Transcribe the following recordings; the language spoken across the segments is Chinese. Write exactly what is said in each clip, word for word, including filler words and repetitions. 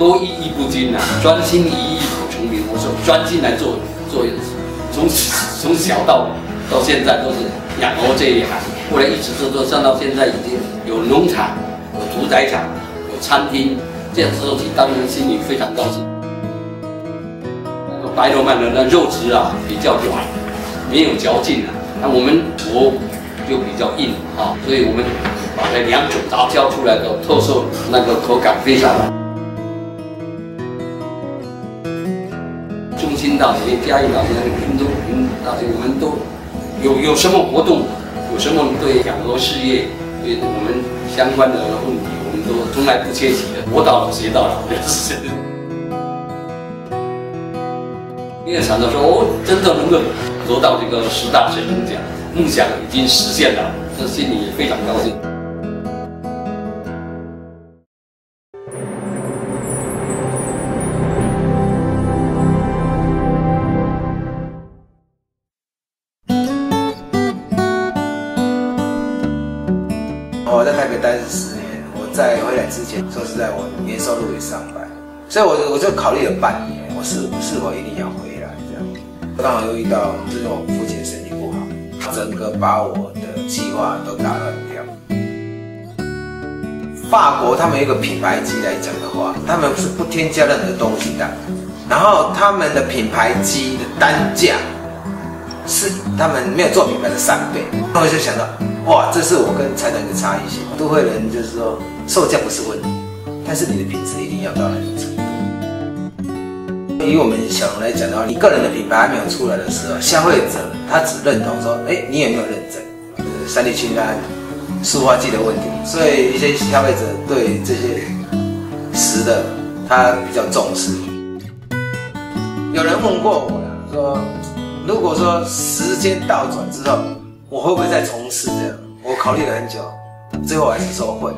多意义不精啊，专心一意苦成名。我说专心来做做，从从小到到现在都是养鹅这一行，后来一直做做上到现在已经有农场、有屠宰场、有餐厅，这样做起当然心里非常高兴。那个白罗曼的那肉质啊比较软，没有嚼劲啊，那我们驼就比较硬啊，所以我们把这两种杂交出来的特色，那个口感非常好。中兴大学、嘉义大学、屏东屏大学，我们都有有什么活动，有什么对养鹅事业、对我们相关的问题，我们都从来不缺席的，活到老学到老，就是。因为常常说，哦，真的能够得到这个十大神农奖，梦想已经实现了，这心里也非常高兴。 我在台北待了十年，我在回来之前，说实在，我年收入也上百，所以我我就考虑了半年，我是是否一定要回来这样。刚好又遇到这种父亲身体不好，整个把我的计划都打乱掉。法国他们有一个品牌机来讲的话，他们是不添加任何东西的，然后他们的品牌机的单价是他们没有做品牌的三倍，那我就想到。哇，这是我跟财团的差异性。都会人就是说，售价不是问题，但是你的品质一定要到那种程度。以我们小龙来讲的话，你个人的品牌还没有出来的时候，消费者他只认同说，哎，你有没有认证？就是三氯氰胺、塑化剂的问题，所以一些消费者对这些食的他比较重视。有人问过我说，如果说时间倒转之后。我会不会再从事这样？我考虑了很久，最后还是说会。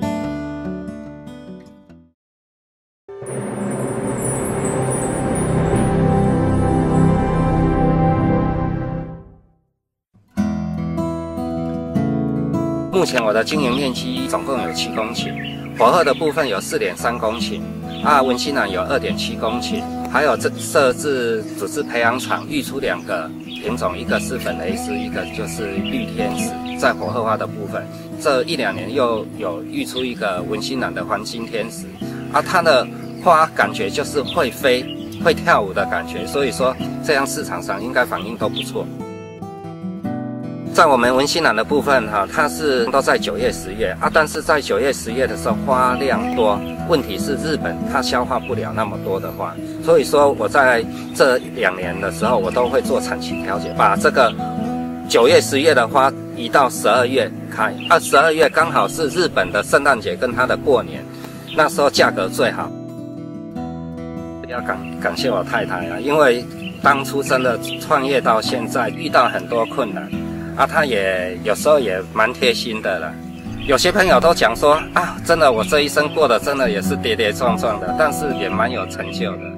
目前我的经营面积总共有七公顷，火鹤的部分有四点三公顷，啊，文心兰有二点七公顷，还有这设置组织培养场，育出两个。品种一个是粉雷丝，一个就是绿天使。在火鹤花的部分，这一两年又有育出一个文心兰的黄金天使，啊，它的花感觉就是会飞、会跳舞的感觉，所以说这样市场上应该反应都不错。在我们文心兰的部分哈，它是都在九月、十月啊，但是在九月、十月的时候花量多，问题是日本它消化不了那么多的花，所以说我在这两年的时候，我都会做产期调节，把这个九月、十月的花移到十二月开，啊，十二月刚好是日本的圣诞节跟它的过年，那时候价格最好。要感感谢我太太啊，因为当初真的创业到现在，遇到很多困难。啊，他也有时候也蛮贴心的了。有些朋友都讲说啊，真的我这一生过得真的也是跌跌撞撞的，但是也蛮有成就的。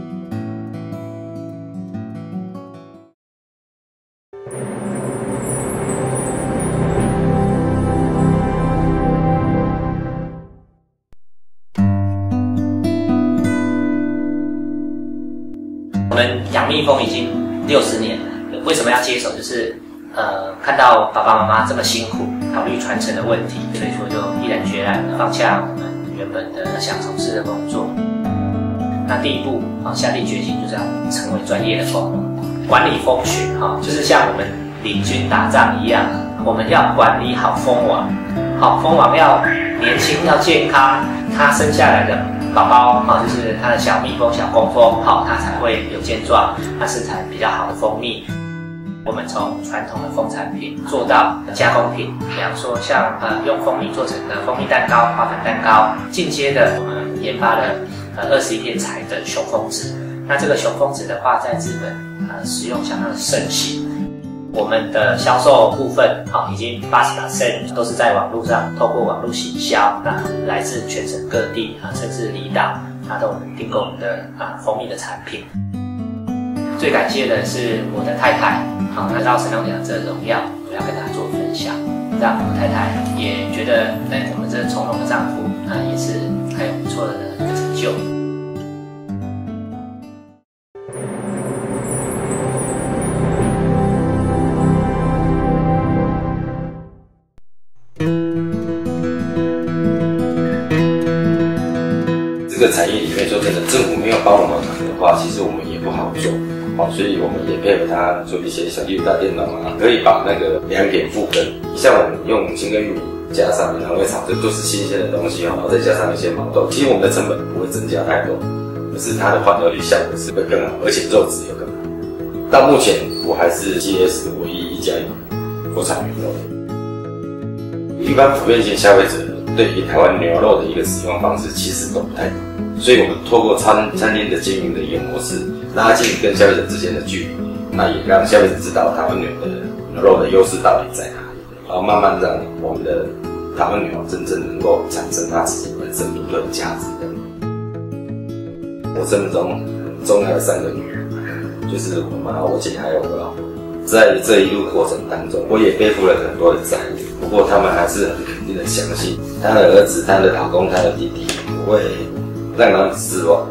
我们养蜜蜂已经六十年了，为什么要接手？就是。呃，看到爸爸妈妈这么辛苦，考虑传承的问题，所以说就毅然决然放下我们原本的想从事的工作。那第一步啊，下定决心就是要成为专业的蜂农，管理蜂群哈，就是像我们领军打仗一样，我们要管理好蜂王，好，蜂王要年轻要健康，它生下来的宝宝哈，就是它的小蜜蜂、小工蜂，好，它才会有健壮，它生产比较好的蜂蜜。我们从传统的蜂产品做到加工品，比方说像呃用蜂蜜做成的蜂蜜蛋糕、花粉蛋糕，进阶的我们研发了呃二十一片材的雄蜂纸。那这个雄蜂纸的话，在日本呃使用相当的盛行。我们的销售部分啊、哦，已经八十 percent 都是在网络上，透过网络行销，那来自全省各地啊，甚至离岛，它都订购我们的啊蜂蜜的产品。最感谢的是我的太太，好拿到神农奖这个荣耀，我要跟她做分享，让我太太也觉得，哎，我们这从容的丈夫啊，也是很有不错的一个成就。 个产业里面说真的，政府没有帮我们的话，其实我们也不好做。好，所以我们也配合他做一些小绿大电脑啊，可以把那个良品复耕。像我们用青根玉米加上南威草，这都是新鲜的东西哦，然后再加上一些毛豆，其实我们的成本不会增加太多，可是它的换料率效果是会更好，而且肉质也更好。到目前我还是 G S 唯一一家有国产牛肉。一般普遍性消费者对于台湾牛肉的一个使用方式其实都不太懂，所以我们透过餐餐厅的经营的一个模式，拉近跟消费者之间的距离，那也让消费者知道台湾牛的牛肉的优势到底在哪里，然后慢慢让我们的台湾牛真正能够产生它自己本身独特的价值。我生命中很重要的三个女人，就是我妈、我姐还有我老婆。在这一路过程当中，我也背负了很多的债务，不过他们还是很肯定的相信，她的儿子、她的老公、她的弟弟不会让他们失望。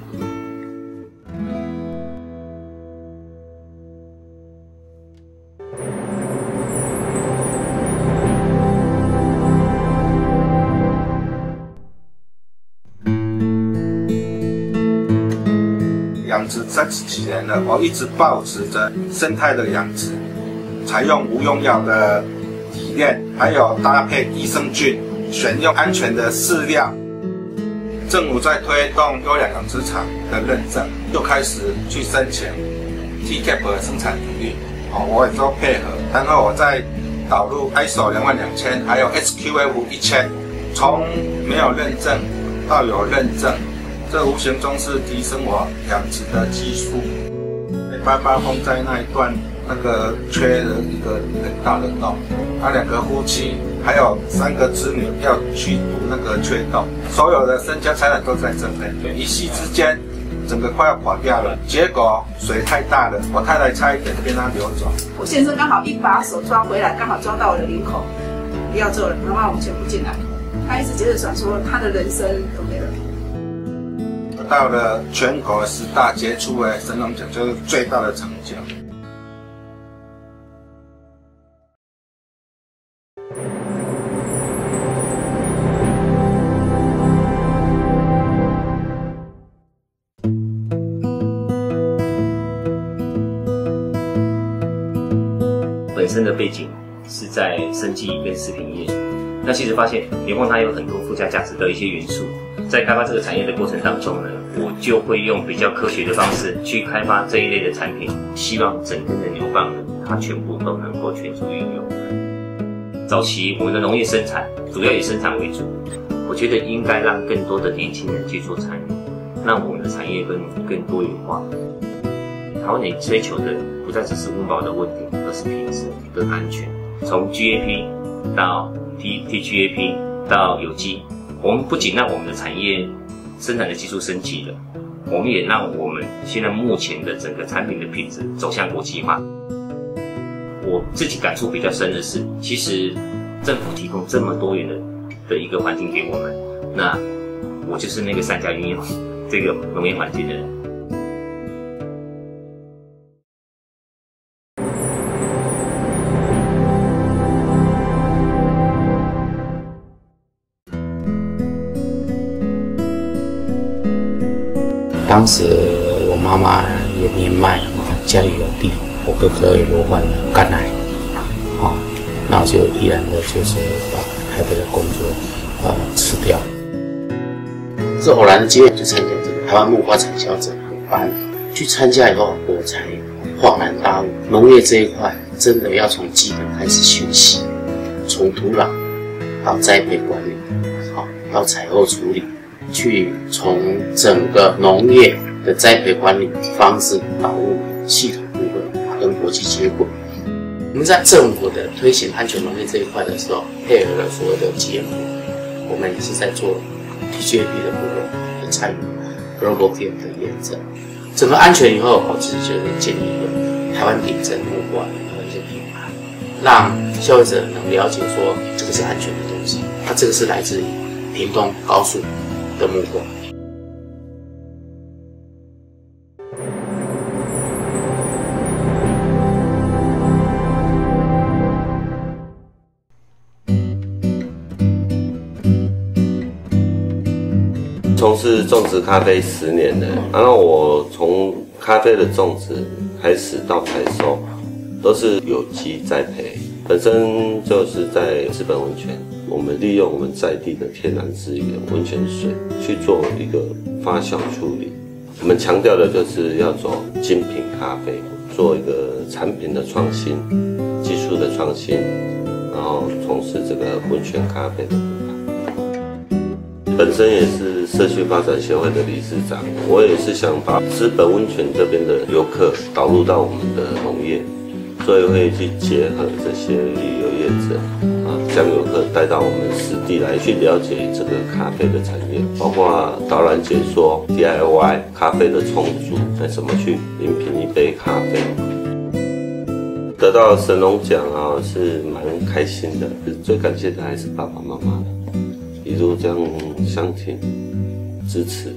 养殖三十几年了，我一直保持着生态的养殖，采用无用药的理念，还有搭配益生菌，选用安全的饲料。政府在推动优良养殖场的认证，就开始去申请 T C A P 的生产比率，哦，我也都配合。然后我再导入 I S O 两万两千，还有 S Q F 一千，从没有认证到有认证。这无形中是提升我养殖的技术。八八风灾那一段，那个缺了一个很大的洞，他两个夫妻还有三个子女要去补那个缺洞，所有的身家财产都在这边，一夕之间，整个快要垮掉了。结果水太大了，我太太差一点被他流走。 我先生刚好一把手抓回来，刚好抓到我的领口，不要做了，妈妈我们全部进来。他一直接着想说，他的人生都没了。 到了全国十大杰出的神农奖，就是最大的成就。 本身的背景是在生技跟食品业，那其实发现牛蒡它有很多附加价值的一些元素。在开发这个产业的过程当中呢，我就会用比较科学的方式去开发这一类的产品，希望整根的牛蒡呢，它全部都能够全数运用。早期我们的农业生产主要以生产为主，我觉得应该让更多的年轻人去做参与，让我们的产业更更多元化。台湾人追求的不再只是温饱的问题，而是品质跟安全。从 G A P 到 T T G A P 到有机。我们不仅让我们的产业生产的技术升级了，我们也让我们现在目前的整个产品的品质走向国际化。我自己感触比较深的是，其实政府提供这么多元的的一个环境给我们，那我就是那个善加运用这个农业环境的人。 当时我妈妈也年迈了，家里有地，我哥哥也罹患了肝癌，啊，那我就毅然的就是把台北的工作呃辞掉。是偶然的机会去参加这个台湾木瓜产销者班，去参加以后，我才恍然大悟，农业这一块真的要从基本开始学习，从土壤到栽培管理，好到采后处理。去从整个农业的栽培管理方式导入系统部分，跟国际接轨。我们在政府的推行安全农业这一块的时候，配合了所有的节目，我们也是在做 T G A P 的部分的参与 Global Game 的验证。整个安全以后，我自己就会建立一个台湾顶针木瓜的一些品牌，让消费者能了解说这个是安全的东西，它这个是来自于屏东高速的木瓜。 从从事种植咖啡十年了，然后我从咖啡的种植开始到采收，都是有机栽培。本身就是在日本温泉，我们利用我们在地的天然资源温泉水去做一个发酵处理。我们强调的就是要走精品咖啡，做一个产品的创新、技术的创新，然后从事这个温泉咖啡的品牌。本身也是社区发展协会的理事长，我也是想把日本温泉这边的游客导入到我们的农业。所以会去结合这些旅游业者啊，将游客带到我们实地来去了解这个咖啡的产业，包括导览解说、D I Y 咖啡的冲煮，那怎么去饮品一杯咖啡。得到神农奖啊，是蛮开心的。最感谢的还是爸爸妈妈，一路这样相挺支持。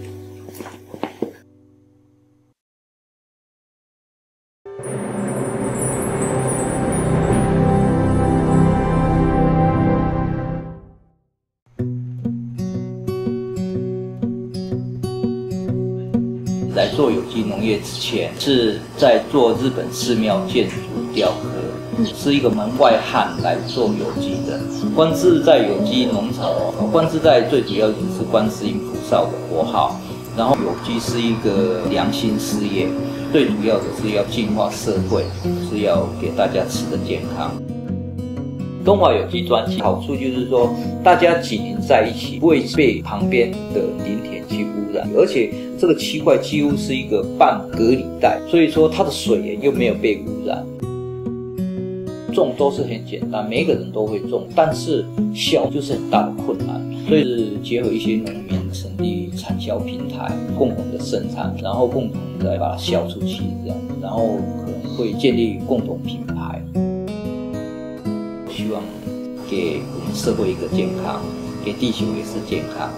在做有机农业之前，是在做日本寺庙建筑雕刻，是一个门外汉来做有机的。观自在有机农场，观自在最主要就是观世音菩萨的国号。然后有机是一个良心事业，最主要的是要净化社会，是要给大家吃的健康。东华有机专辑好处就是说，大家紧邻在一起，不会被旁边的林田去污染，而且这个区块几乎是一个半隔离带，所以说它的水源又没有被污染。种都是很简单，每个人都会种，但是销就是很大的困难，所以是结合一些农民成立产销平台，共同的生产，然后共同再把它销出去这样，然后可能会建立共同品牌。希望给我们社会一个健康，给地球也是健康。